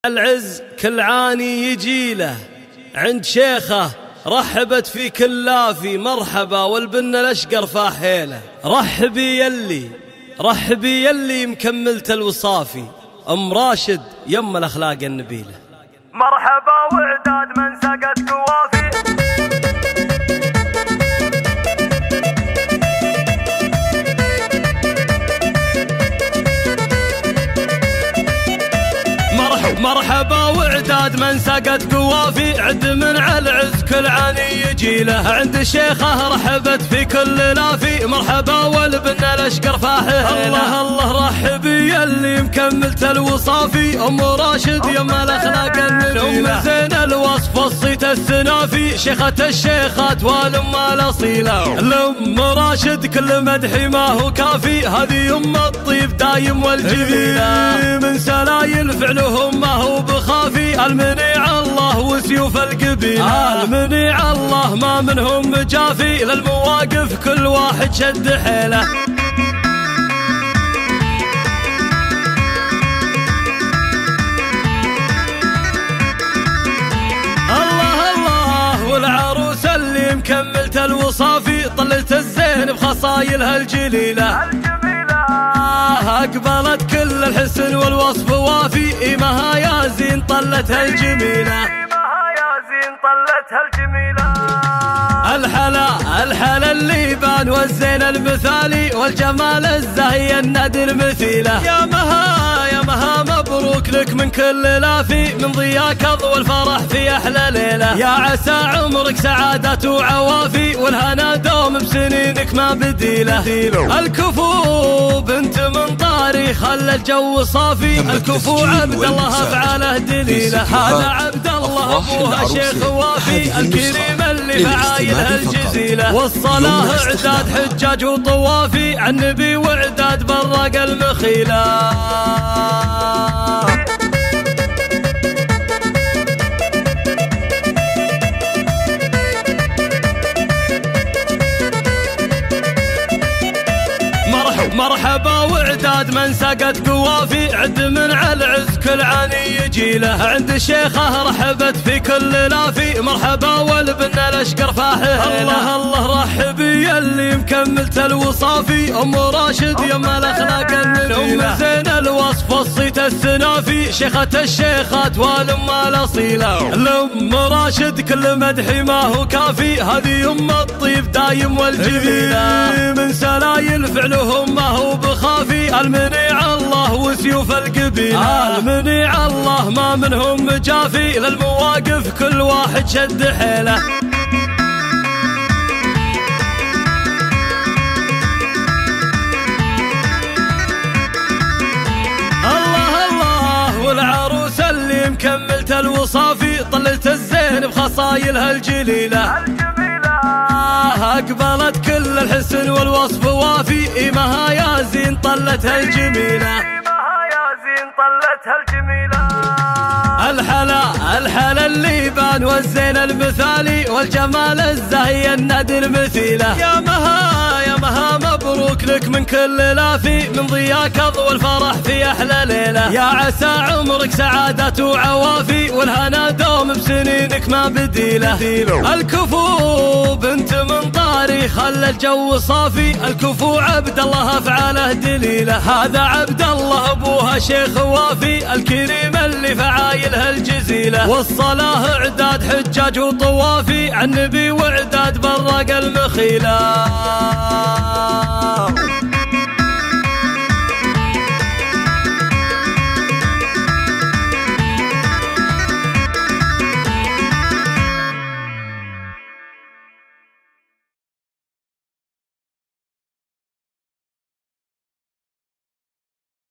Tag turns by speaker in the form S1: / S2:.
S1: العز كل عاني يجيله عند شيخه رحبت في كلافي مرحبا والبن الأشقر فاحيله. رحبي يلي مكملت الوصافي أم راشد يم الأخلاق النبيلة.
S2: مرحبا وعداد من سقت قوافي
S1: مرحبا وعداد من سقت قوافي عد من على العز كل عاني يجيله عند شيخه رحبت في كل لافي مرحبا والبن الأشقر فاحيله. الله رحبي يلي مكملت الوصافي أم راشد يم الأخلاق النبيلة. أم زين الوصف الصيت السنافي شيخة الشيخات والأم الأصيلة. الأم راشد كل مدحي ما هو كافي هذه أم الطيب دايم والجميلة. من سلايل فعلهم ما هو بخافي المنيع الله وسيوف القبيلة. المنيع الله ما منهم مجافي للمواقف كل واحد شد حيله. الله والعروس اللي مكملت الوصافي طللت الزين بخصايلها الجليلة. أقبلت كل الحسن والوصف وافي إيمها يا زين طلتها الجميلة. الحلا اللي بان والزين المثالي والجمال الزاهي النادر مثيله. يا مها مبروك لك من كل لافي من ضياك اضوى الفرح في احلى ليله. يا عسى عمرك سعادة وعوافي والهنا دوم بسنينك ما بديله. الكفو بنت من طاري خلى الجو صافي الكفو عبد الله افعاله دليله. هذا عبد الله ابوها شيخ وافي الكريم اللي فعايلها الجزيله. والصلاه اعداد حجاج وطوافي عن النبي واعداد برق المخيله. مرحبا وعداد من سقت قوافي عد من على العز كل عاني يجيله عند شيخه رحبت في كل لافي مرحبا والبن الأشقر فاحيله. الله رحبي يلي مكملت الوصافي أم راشد يم الأخلاق النبيلة. أم زين الوصف الصيت السنافي شيخة الشيخات والأم الأصيلة. الأم راشد كل مدحي ما هو كافي هذه أم الطيب دايم والجميلة. من سلايل فعلهم ما هو بخافي المنيع الله وسيوف القبيلة. المنيع الله ما منهم مجافي للمواقف كل واحد شد حيله. الله والعروس اللي مكملت الوصافي طللت الزين بخصايلها الجليلة. أقبلت كل الحسن والوصف وافي إيمها يا زين طلتها الجميلة. الحلا اللي بان والزين المثالي والجمال الزاهي النادر مثيله. يا مها مبروك لك من كل لافي من ضياك اضوى الفرح في احلى ليله. يا عسى عمرك سعادة وعوافي والهنا دوم بسنينك ما بديله. الكفو بنت من طاري خلى الجو صافي الكفو عبد الله افعاله دليله. هذا عبد الله ابوها شيخ وافي الكريم اللي فعايلها الجزيله. والصلاه اعداد حجاج وطوافي عن النبي واعداد برق المخيله.